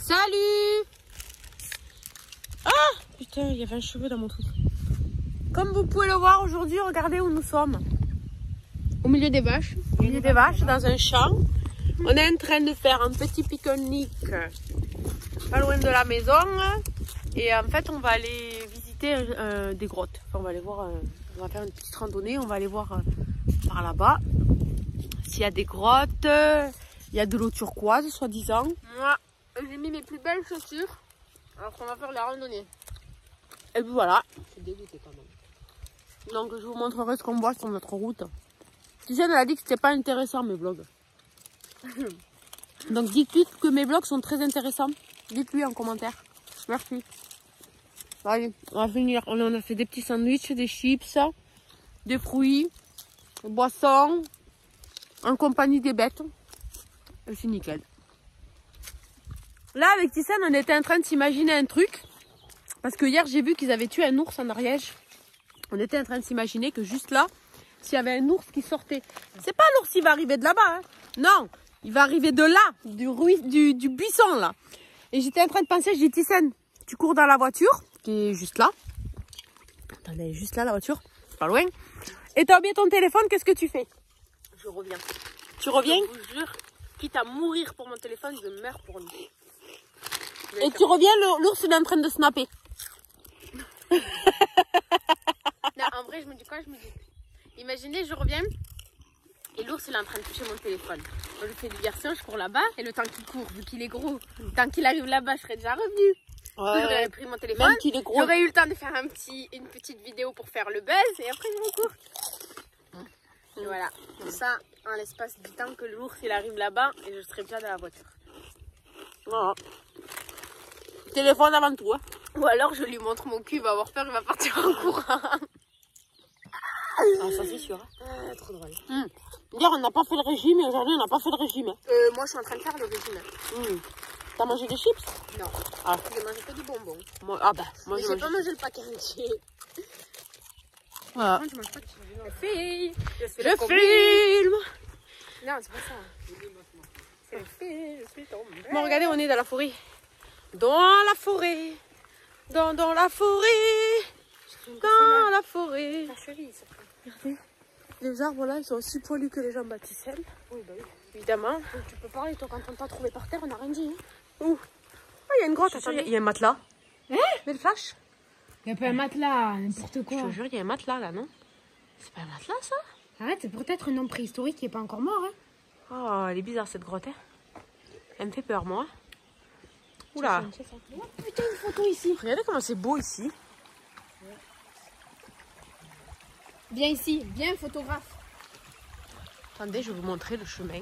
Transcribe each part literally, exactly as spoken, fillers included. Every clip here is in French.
Salut! Ah! Putain, il y avait un cheveu dans mon truc. Comme vous pouvez le voir aujourd'hui, regardez où nous sommes. Au milieu des vaches. Au milieu des vaches, dans un champ. On est en train de faire un petit pique-nique pas loin de la maison. Et en fait, on va aller visiter euh, des grottes. Enfin, on va aller voir, euh, on va faire une petite randonnée. On va aller voir euh, par là-bas s'il y a des grottes. Il y a de l'eau turquoise, soi-disant. Moi, j'ai mis mes plus belles chaussures. Alors qu'on va faire la randonnée. Et puis voilà. Je suis dégoûtée quand même. Donc je vous montrerai ce qu'on voit sur notre route. Tiziane, elle a dit que c'était pas intéressant mes vlogs. Donc dites-lui que mes vlogs sont très intéressants. Dites-lui en commentaire. Merci. Allez, on va finir. On a fait des petits sandwichs, des chips, des fruits, des boissons, en compagnie des bêtes. Et c'est nickel. Là, avec Tiziane, on était en train de s'imaginer un truc. Parce que hier, j'ai vu qu'ils avaient tué un ours en Ariège. On était en train de s'imaginer que juste là, s'il y avait un ours qui sortait. C'est pas l'ours qui va arriver de là-bas. Hein. Non, il va arriver de là, du, ruis, du, du buisson là. Et j'étais en train de penser, je dis Tiziane, tu cours dans la voiture, qui est juste là. Attendez, juste là la voiture, c'est pas loin. Et t'as oublié ton téléphone, qu'est-ce que tu fais? Je reviens. Tu reviens? Je vous jure, quitte à mourir pour mon téléphone, je meurs pour lui. Et tu reviens, l'ours il est en train de snapper. Non, en vrai, je me dis quoi? Je me dis, imaginez, je reviens et l'ours il est en train de toucher mon téléphone. Moi, je fais diversion, je cours là-bas et le temps qu'il court, vu qu'il est gros, le temps qu'il arrive là-bas, je serais déjà revenu. Ouais. J'aurais pris mon téléphone, j'aurais eu le temps de faire un petit, une petite vidéo pour faire le buzz et après je recours. Et voilà, tout ça en l'espace du temps que l'ours il arrive là-bas et je serai déjà dans la voiture. Voilà. Téléphone avant tout. Hein. Ou alors je lui montre mon cul, il va avoir peur, il va partir en courant. Ah, ça c'est sûr. Ah, trop drôle. Mmh. Hier on n'a pas fait le régime et aujourd'hui on n'a pas fait le régime. Euh, moi je suis en train de faire le régime. Mmh. T'as mangé des chips? Non. Ah. J'ai mangé que du bonbon. Moi, ah bah, moi j'ai j'ai pas mangé le paquet entier. Voilà. Non, je mange pas de chips. Je filme. Je, je filme. Non, c'est pas ça. C'est le film, je suis tombée. Bon, regardez, on est dans la forêt. Dans la forêt. Dans, dans la forêt. Dans la forêt. La cheville, ça fait. Regardez. Les arbres là, ils sont aussi poilus que les jambes à Tiziane. Oui, bah oui. Évidemment. Donc, tu peux parler, toi, quand on t'a trouvé par terre, on n'a rien dit. Hein. Ouh. Oh, il y a une grotte, attendez. Il y a un matelas. Hein? Mais le flash. Il n'y a pas un matelas, n'importe quoi. Je te jure, il y a un matelas là, non? C'est pas un matelas ça? Arrête, c'est peut-être un homme préhistorique qui n'est pas encore mort. Hein. Oh, elle est bizarre cette grotte. Hein. Elle me fait peur, moi. Oula. Oh, putain, une photo ici. Regardez comment c'est beau ici. Viens ici, viens, photographe. Attendez, je vais vous montrer le chemin.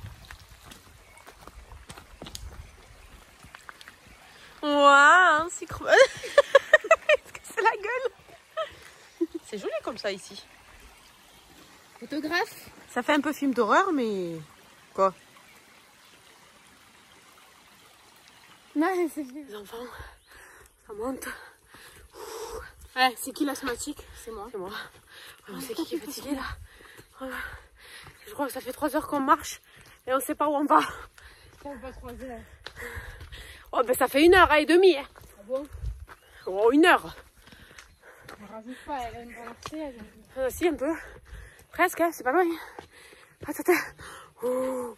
Waouh, c'est creux. Est-ce que c'est la gueule? C'est joli comme ça ici. Photographe. Ça fait un peu film d'horreur, mais quoi? Non, c'est bien. Les enfants, ça monte. Ouais, c'est qui l'asthmatique? C'est moi. C'est moi. C'est qui qui est fatigué là? Voilà. Je crois que ça fait trois heures qu'on marche et on sait pas où on va. Ça va pas trois heures. Oh ben ça fait une heure et demie. Hein. Ah bon? Oh, une heure. On rajoute pas, elle aime pas marcher. Euh, si, un peu. Presque, hein, c'est pas loin. Attends, attends. Oh.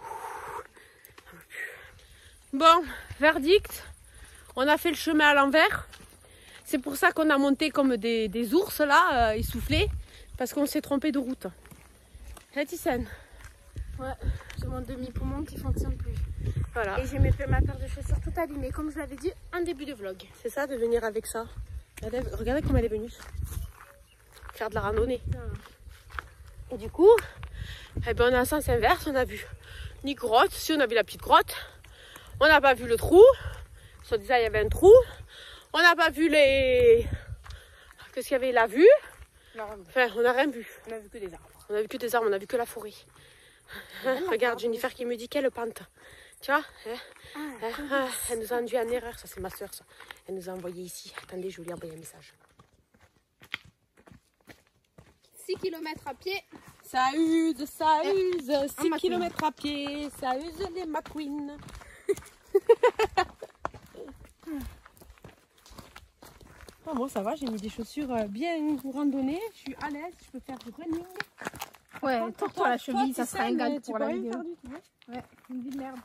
Bon, verdict. On a fait le chemin à l'envers. C'est pour ça qu'on a monté comme des, des ours là, euh, essoufflés. Parce qu'on s'est trompé de route. La Tiziane. Ouais, j'ai mon demi-poumon qui fonctionne plus. Voilà. Et j'ai mes, ma paire de chaussures tout abîmée, comme je l'avais dit en début de vlog. C'est ça de venir avec ça. Regardez, regardez comment elle est venue. Faire de la randonnée. Ah. Et du coup, eh ben, on a un sens inverse. On a vu ni grotte. Si on a vu la petite grotte. On n'a pas vu le trou. Soit disant il y avait un trou. On n'a pas vu les... Qu'est-ce qu'il y avait? La vue. Enfin, on n'a rien vu. On a vu que des arbres. On a vu que des arbres, on a vu que la forêt. Hein, regarde, Jennifer qui me dit quelle pente. Tu vois hein, ah, hein, ah, elle nous a induit en erreur, ça c'est ma soeur ça. Elle nous a envoyé ici. Attendez, je vais lui envoyer un message. six kilomètres à pied. Ça use, ça use. Eh, six kilomètres à pied, ça use les McQueen. Ah, moi ça va, j'ai mis des chaussures euh, bien randonnées, je suis à l'aise, je peux faire du running. Ouais, Toi, pour la cheville, ça Tissane, sera un gag tu pour peux la rien vidéo. faire du tout, hein. Ouais, une vie de merde.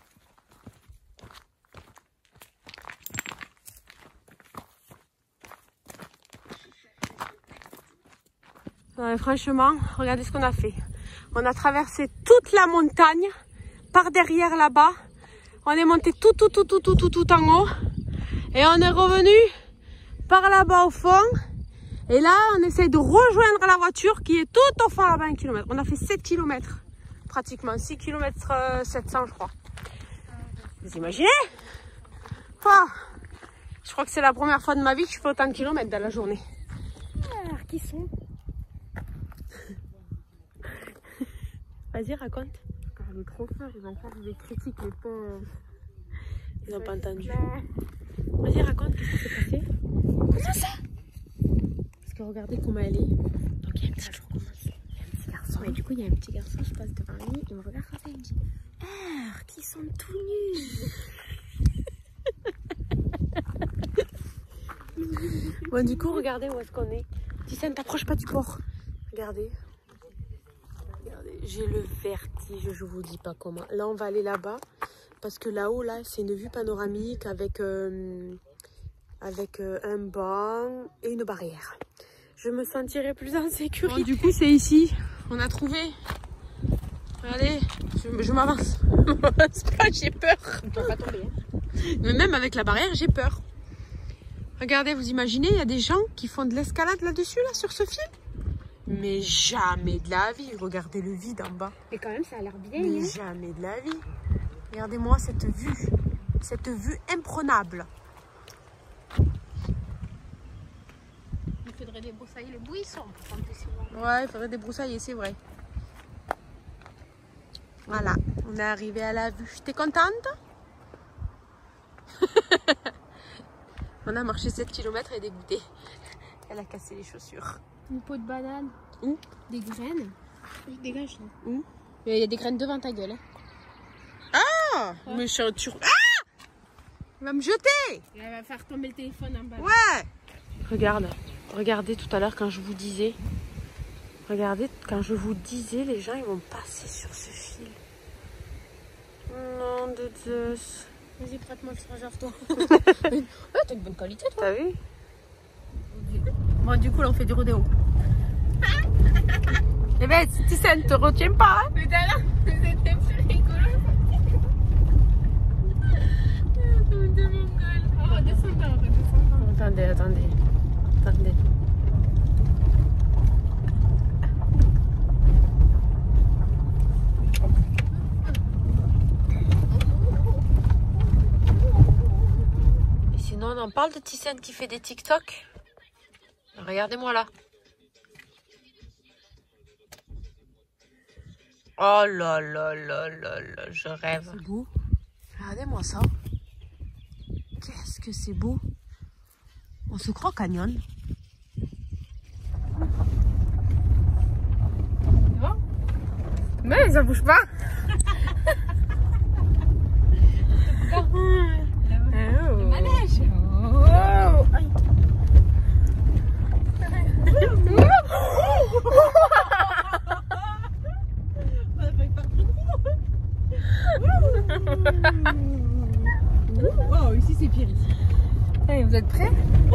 Ouais, franchement, regardez ce qu'on a fait. On a traversé toute la montagne par derrière là-bas. On est monté tout, tout, tout, tout, tout, tout, tout en haut. Et on est revenu par là-bas au fond. Et là, on essaie de rejoindre la voiture qui est tout au fond là-bas, un kilomètre. On a fait sept kilomètres, pratiquement. six kilomètres sept cents, je crois. Vous imaginez? Oh, je crois que c'est la première fois de ma vie que je fais autant de kilomètres dans la journée. Ah, qui sont? Vas-y, raconte. Elle est trop forte, ils vont faire des critiques, les pauvres. Ils n'ont pas entendu. Vas-y, raconte, qu'est-ce qui s'est passé? Comment ça? Parce que regardez comment elle est. Donc il y a un petit, il y a un petit garçon. Et du coup, il y a un petit garçon, je passe devant lui, il me regarde comme ça, il me dit ah, qui sont tout nus. Bon, du coup, regardez où est-ce qu'on est. Tissane, t'approche pas du port. Regardez. Regardez, j'ai le vertige, je vous dis pas comment. Là, on va aller là-bas. Parce que là-haut, là, c'est une vue panoramique avec, euh, avec euh, un banc et une barrière. Je me sentirai plus en sécurité. Bon, du coup, c'est ici. On a trouvé. Allez, je, je m'avance. Je m'avance pas, j'ai peur. Il doit pas tomber. Hein. Mais même avec la barrière, j'ai peur. Regardez, vous imaginez, il y a des gens qui font de l'escalade là-dessus, là, sur ce fil. Mais jamais de la vie. Regardez le vide en bas. Mais quand même, ça a l'air bien. Mais hein. jamais de la vie. Regardez-moi cette vue. Cette vue imprenable. Il faudrait débroussailler les buissons pour monter sur le Ouais, il faudrait débroussailler, c'est vrai. Voilà, on est arrivé à la vue. T'es contente? On a marché sept kilomètres et dégoûté. Elle a cassé les chaussures. Une peau de banane. Où? Des graines. Je dégage ça. Où? Il y a des graines devant ta gueule. Hein. Ah ouais. Mais je tu... Ah il va me jeter. Elle va faire tomber le téléphone en bas. Ouais. Regarde, regardez tout à l'heure quand je vous disais. Regardez, quand je vous disais, les gens ils vont passer sur ce fil. Non de Zeus. Vas-y, prête-moi, je serai toi. Ouais, t'as une bonne qualité, toi. T'as vu? Bon, du coup, là, on fait du rodéo. Eh ben, Tissane, te retiens pas. Hein. Mais là, vous êtes plus rigolo. De mon gueule. On va descendre, on va descendre. Attendez, attendez. Attendez. Et sinon, on en parle de Tissane qui fait des TikTok. Regardez-moi là. Oh là là là là là, je rêve. C'est beau. Regardez-moi ça. Qu'est-ce que c'est beau. On se croit au canyon. C'est bon? Mais ça bouge pas. Le manège. Oh. Wow, ici c'est pire ici. Allez, vous êtes prêts?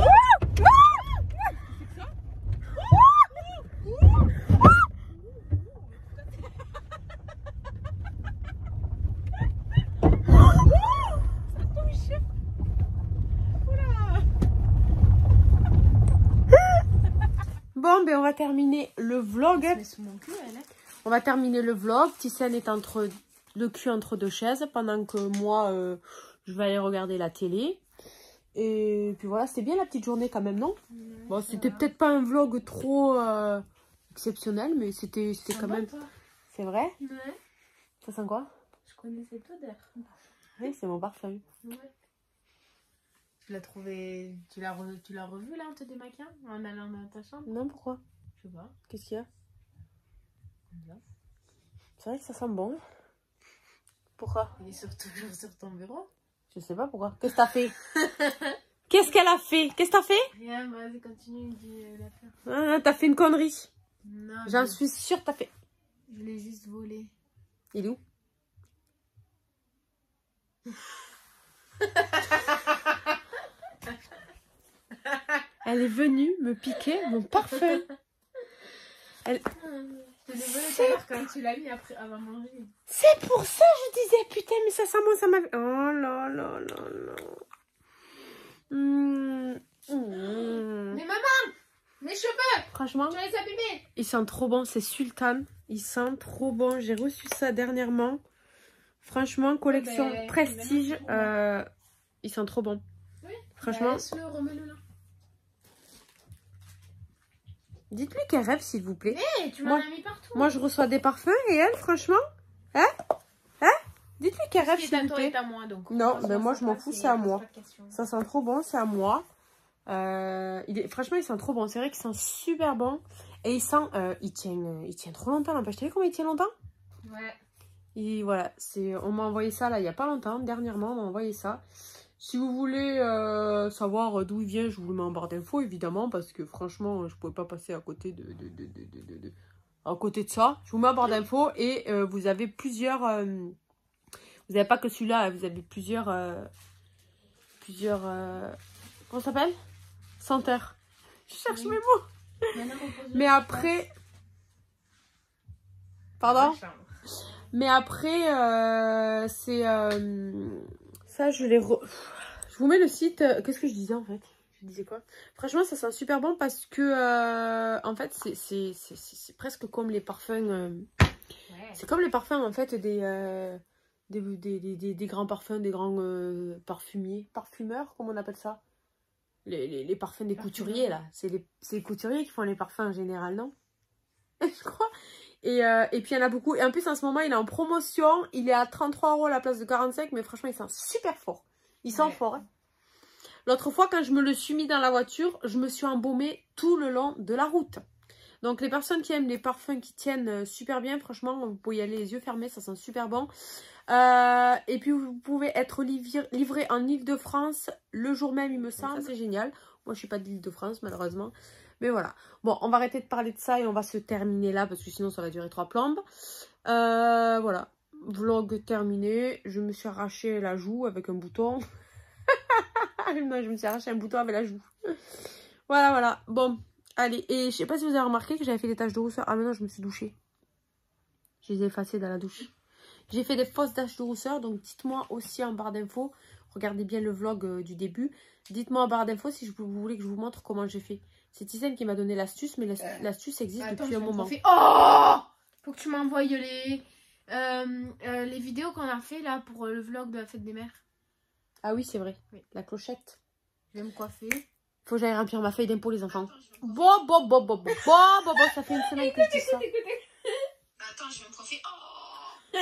Bon, ben on va terminer le vlog. Sous mon cul, elle, hein. On va terminer le vlog. Tissane est entre le cul entre deux chaises pendant que moi, euh, je vais aller regarder la télé. Et puis voilà, c'était bien la petite journée quand même, non? Ouais, bon, c'était peut-être pas un vlog trop euh, exceptionnel, mais c'était quand même... C'est vrai? Ouais. Ça sent quoi? Je connais cette odeur. Oui, c'est mon parfum. Ouais. Tu l'as trouvé... Tu l'as re... tu l'as revu là en te démaquillant? En allant dans ta chambre? Non, pourquoi? Je sais pas. Qu'est-ce qu'il y a? C'est vrai que ça sent bon. Pourquoi? Il est sur, toujours sur ton bureau. Je sais pas pourquoi. Qu'est-ce que t'as fait? Qu'est-ce qu'elle a fait? Qu'est-ce que t'as fait? Rien, vas-y, continue, dis euh, l'affaire. Ah, t'as fait une connerie. Non, J'en je- suis sûre t'as fait. je l'ai juste volé. Il est où? Elle est venue me piquer mon parfum. Elle... Je te l'ai volé tout à l'heure quand tu l'as mis après avant manger. C'est pour ça que je disais, putain, mais ça sent moi, ça m'a... Oh là là là là. Mmh. Mmh. Mais maman, mes cheveux, Franchement, tu les abîmés. ils sentent trop bon. C'est Sultan. Ils sentent trop bon. J'ai reçu ça dernièrement. Franchement, collection ben, prestige. maintenant, c'est trop bon. Euh, ils sont trop bons. Oui. Franchement. Bah, laisse-le, remets-le là. Dites-lui qu'elle rêve, s'il vous plaît. Hé, tu m'en Moi- as mis partout. Moi, je reçois des parfums et elle, franchement, hein, hein, dites-lui qu'elle rêve, Ce qui s'il est à vous toi plaît. est à moi donc. Non, Franchement, ben moi, ça je m'en passe, fous, et c'est à pose moi. pas de questions. Ça sent trop bon, c'est à moi. Euh, il est, franchement, il sent trop bon. C'est vrai qu'il sent super bon. Et il sent, euh, il tient, euh, il tient trop longtemps. N'empêche, t'as vu comment il tient longtemps? Ouais. Et voilà, c'est, on m'a envoyé ça là, il y a pas longtemps. Dernièrement, on m'a envoyé ça. Si vous voulez euh, savoir d'où il vient, je vous le mets en barre d'infos, évidemment, parce que franchement, je pouvais pas passer à côté de, de, de, de, de, de, de- à côté de ça. Je vous mets en barre d'infos et euh, vous avez plusieurs. Euh, vous n'avez pas que celui-là, vous avez plusieurs. Euh, plusieurs. Euh, comment ça s'appelle? Senteurs. Je cherche Oui. mes mots. Maintenant, repose-le Mais sur après. place. Pardon? La chambre. Mais après, euh, c'est... euh, ça, je les... Re... Je vous mets le site... euh, Qu'est-ce que je disais, en fait? Je disais quoi? Franchement, ça sent super bon parce que... euh, en fait, c'est- c'est c'est- c'est- c'est presque comme les parfums... euh, Ouais. C'est comme les parfums, en fait, des... euh, des, des, des, des- des grands parfums, des grands euh, parfumiers. Parfumeurs, comment on appelle ça? Les, les, les parfums des Parfumeurs. couturiers, là. C'est les, c'est les couturiers qui font les parfums, en général, non? Je crois. Et, euh, et puis il y en a beaucoup. Et en plus en ce moment il est en promotion. Il est à trente-trois euros à la place de quarante-cinq. Mais franchement il sent super fort. Il sent Ouais. fort. Hein. L'autre fois quand je me le suis mis dans la voiture, je me suis embaumée tout le long de la route. Donc les personnes qui aiment les parfums qui tiennent super bien, franchement vous pouvez y aller les yeux fermés. Ça sent super bon. Euh, et puis vous pouvez être livré, livré en Ile-de-France le jour même il me semble. Ça c'est génial. Moi je suis pas de l'Ile-de-France malheureusement. Mais voilà. Bon, on va arrêter de parler de ça et on va se terminer là parce que sinon ça va durer trois plombes. Euh, voilà. Vlog terminé. Je me suis arraché la joue avec un bouton. Non, je me suis arraché un bouton avec la joue. Voilà, voilà. Bon, allez. Et je sais pas si vous avez remarqué que j'avais fait des taches de rousseur. Ah mais non, je me suis douchée. Je les ai effacées dans la douche. J'ai fait des fausses taches de rousseur. Donc dites-moi aussi en barre d'infos. Regardez bien le vlog euh, du début. Dites-moi en barre d'infos si je, vous voulez que je vous montre comment j'ai fait. C'est Tizane qui m'a donné l'astuce, mais l'astuce existe Attends, depuis je un vais me moment. profiter. Oh, faut que tu m'envoies les, euh, euh, les vidéos qu'on a fait là pour euh, le vlog de la fête des mères. Ah oui, c'est vrai. Oui. La clochette. Je vais me coiffer. Faut que j'aille remplir ma feuille d'impôt, les enfants. Bon, bon, bon, bon, bon, bon, bon, bon, ça fait une semaine que je dis ça. Attends, je vais me coiffer. Oh.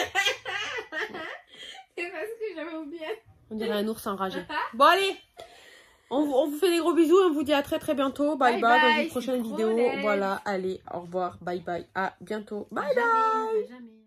C'est parce que j'avais oublié. On dirait un ours enragé. Bon, allez. On, on vous fait des gros bisous. On vous dit à très, très bientôt. Bye, bye, Bye, dans bye, une prochaine c'est vidéo. trop laid. Voilà, allez, au revoir. Bye, bye. À bientôt. Bye, Jamais, bye. jamais.